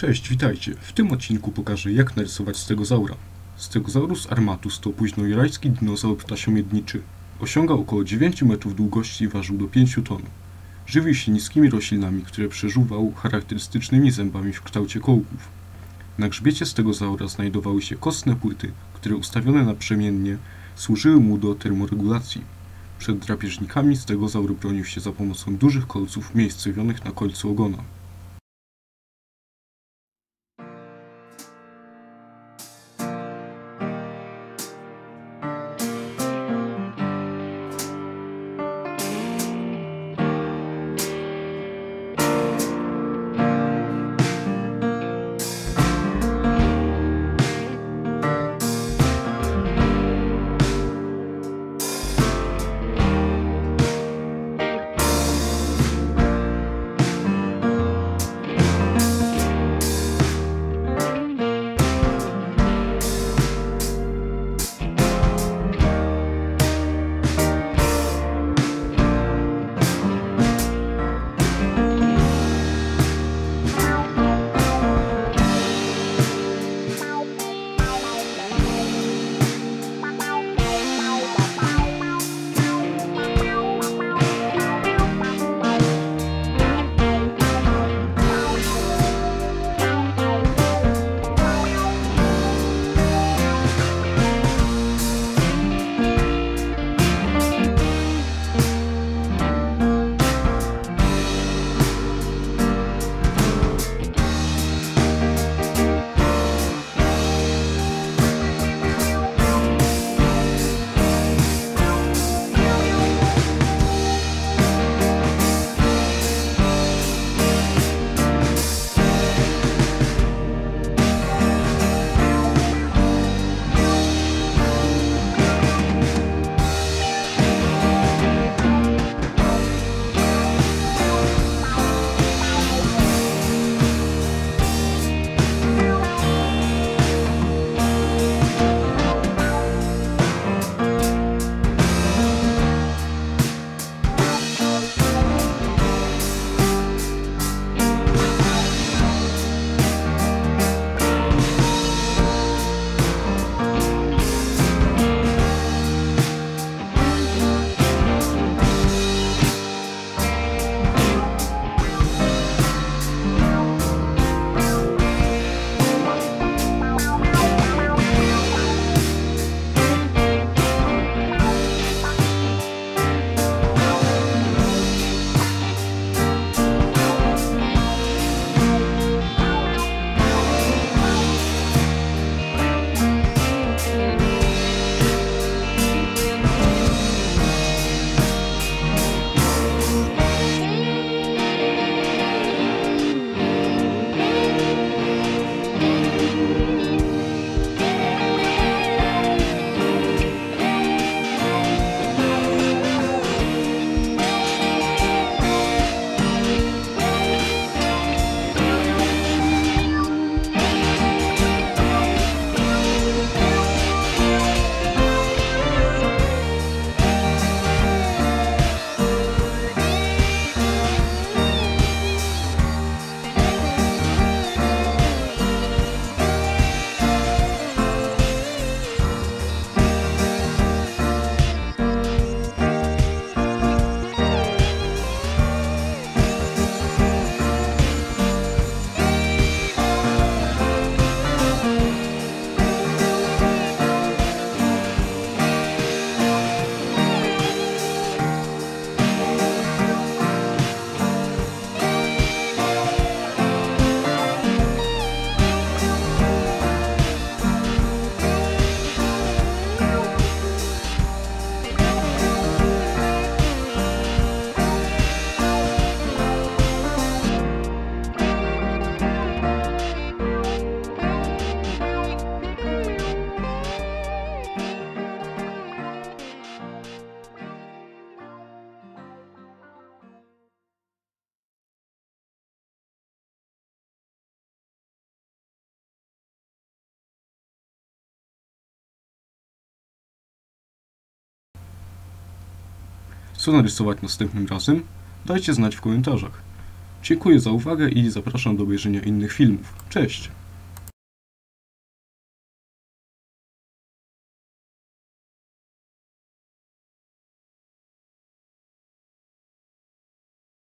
Cześć, witajcie. W tym odcinku pokażę, jak narysować stegozaura. Stegosaurus armatus to późnojurajski dinozaur ptasiomiedniczy. Osiągał około 9 metrów długości i ważył do 5 ton. Żywił się niskimi roślinami, które przeżuwał charakterystycznymi zębami w kształcie kołków. Na grzbiecie stegozaura znajdowały się kostne płyty, które ustawione naprzemiennie służyły mu do termoregulacji. Przed drapieżnikami stegozaur bronił się za pomocą dużych kolców umiejscowionych na końcu ogona. Co narysować następnym razem? Dajcie znać w komentarzach. Dziękuję za uwagę i zapraszam do obejrzenia innych filmów. Cześć!